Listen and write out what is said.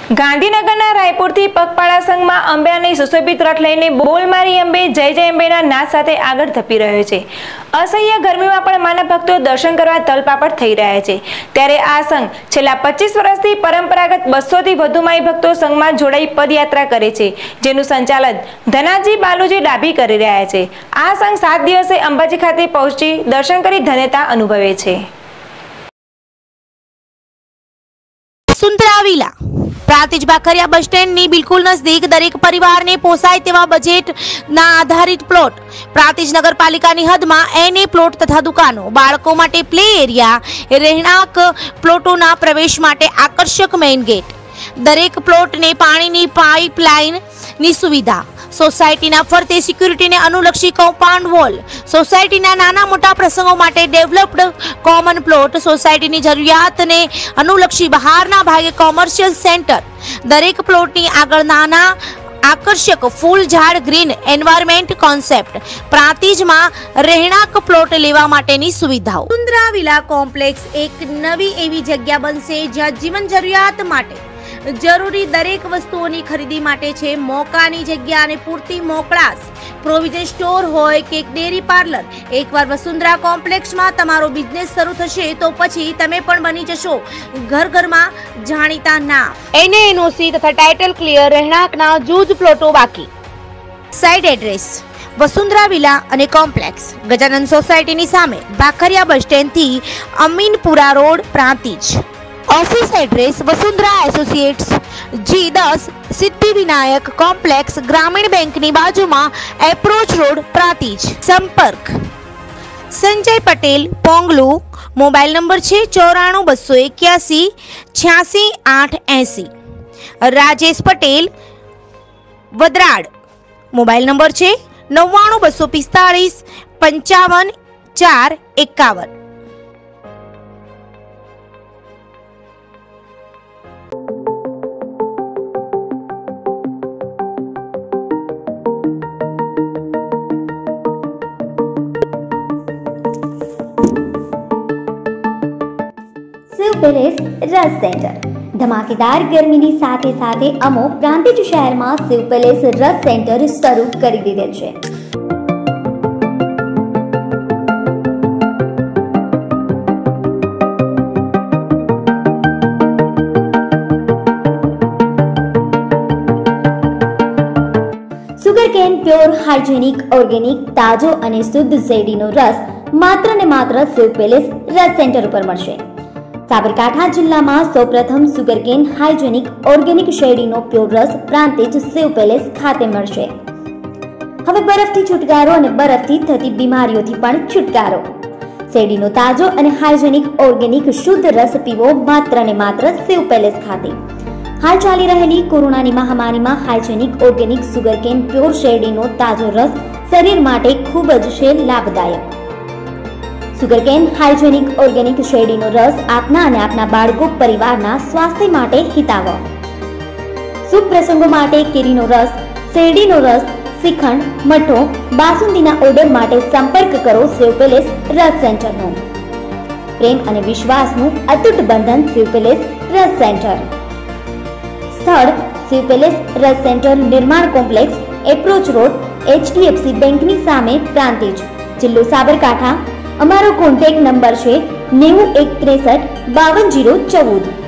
ગાંધીનગરના રાયપુરથી પગપાળા સંઘમાં અંબાની સુશોભિત રથ લઈને બોલ મારી અંબે જય જય અંબેના નાદ સાથે આગળ ધપી રહ્યો છે। અસહ્ય ગરમીમાં પણ માના ભક્તો દર્શન કરવા તલપાપડ થઈ રહ્યા છે। ત્યારે આ સંઘ છેલ્લા 25 વર્ષથી પરંપરાગત 200 થી વધુ માઈ ભક્તો સંઘમાં જોડાઈ પદયાત્રા કરે છે, જેનું સંચાલન ધનાજી બાલુજી ડાભી કરી રહ્યા છે। આ સંઘ 7 દિવસે અંબાજી ખાતે પહોંચી દર્શન કરી ધન્યતા અનુભવે છે। સુંદરાવીલા પ્રાંતિજ બાખરિયા બસ સ્ટેન્ડની બિલકુલ નજદીક દરેક પરિવારને પોસાય તેવા બજેટના આધારિત પ્લોટ, પ્રાંતિજ નગરપાલિકાની હદમાં એને પ્લોટ તથા દુકાનો, બાળકો માટે પ્લે એરિયા, રહેણાંક પ્લોટોના પ્રવેશ માટે આકર્ષક મેઇન ગેટ, દરેક પ્લોટને પાણીની પાઇપલાઇનની સુવિધા, સોસાયટીના ફરતે સિક્યુરિટીને અનુલક્ષી કમ્પાઉન્ડ વોલ, સોસાયટીના નાના મોટા પ્રસંગો માટે ડેવલપ્ડ કોમન પ્લોટ, સોસાયટીની જરૂરિયાતને અનુલક્ષી બહારના ભાગે કોમર્શિયલ સેન્ટર, દરેક પ્લોટની આગળ નાના આકર્ષક ફૂલ ઝાડ ગ્રીન એન્વાયરમેન્ટ કોન્સેપ્ટ, પ્રાંતિજમાં રહેણાંક પ્લોટ લેવા માટેની સુવિધાઓ। સુંદરાવીલા કોમ્પ્લેક્સ એક નવી એવી જગ્યા બનશે જ્યાં જીવન જરૂરિયાત માટે જરૂરી દરેક વસ્તુઓની ખરીદી માટે છે મોકાની જગ્યા અને પૂરતી મોકળાશ, પ્રોવિઝન સ્ટોર હોય કે ડેરી પાર્લર। એકવાર વસુંધરા કોમ્પ્લેક્સમાં તમારો બિઝનેસ શરૂ થશે તો પછી તમે પણ બની જશો ઘર ઘરમાં જાણીતા નામ। એનઓસી તથા ટાઇટલ ક્લિયર, રહેણાંકના જૂજ પ્લોટો બાકી। સાઇટ એડ્રેસ વસુંધરા વિલા અને કોમ્પ્લેક્સ, ગજાનંદ સોસાયટીની સામે, બાખરિયા બસ સ્ટેન્ડથી Aminpura road, Prantij. Office address Vasundhara associates G10 Siddhivinayak complex, ग्रामीण बैंक ની બાજુમાં, એપ્રોચ રોડ, પ્રાંતિજ। સંપર્ક સંજય પટેલ, પોંગલુ, મોબાઈલ નંબર છે 94 281 86 880। રાજેશ પટેલ, વદરાડ, મોબાઈલ નંબર છે 99 245 55 4 51। शिव पैलेस रस सेंटर धमाकेदार गर्मीनी સાથે સાથે અમો પ્રાંતિજ શહેરમાં શિવ પેલેસ રસ સેન્ટર શરૂ કરી દીધેલ છે। સુગરકેન પ્યોર હાઇજેનિક ઓર્ગેનિક તાજો અને શુદ્ધ શેરડીનો રસ માત્ર ને માત્ર શિવ પેલેસ રસ સેન્ટર ઉપર મળશે। સાબરકાંઠા જિલ્લામાં સૌપ્રથમ સુગરકેન હાઇજેનિક ઓર્ગેનિક શેરડીનો પ્યોર રસ પ્રાંતિજ શિવ પેલેસ ખાતે મળશે। હવે બરફથી છુટકારો અને બરફથી થતી બીમારીઓથી પણ છુટકારો। શેરડીનો તાજો અને હાઇજેનિક ઓર્ગેનિક શુદ્ધ રસ પીવો માત્ર ને માત્ર શિવ પેલેસ ખાતે। હાલ ચાલી રહેલી કોરોનાની મહામારીમાં હાઇજેનિક ઓર્ગેનિક સુગરકેન પ્યોર શેરડીનો તાજો રસ શરીર માટે ખૂબ જ છે લાભદાયક। સુગરકેન હાઇજેનિક ઓર્ગેનિક શેરડીનો રસ આપના અને આપના બાળકો પરિવારના સ્વાસ્થ્ય માટે હિતાવહ। શુભ પ્રસંગો માટે કેરીનો રસ, શેરડીનો રસ, શ્રીખંડ, મઠો, બાસુંદીના ઓર્ડર માટે સંપર્ક કરો શિવ પેલેસ રસ સેન્ટરનો। પ્રેમ અને વિશ્વાસનું અતૂટ બંધન શિવ પેલેસ રસ સેન્ટર। સ્થળ શિવ પેલેસ રસ સેન્ટર, નિર્માણ કોમ્પ્લેક્સ, એપ્રોચ રોડ, HDFC બેંકની સામે, પ્રાંતિજ, જિલ્લો સાબરકાંઠા। અમારો કોન્ટેક્ટ નંબર છે 9163 52 014।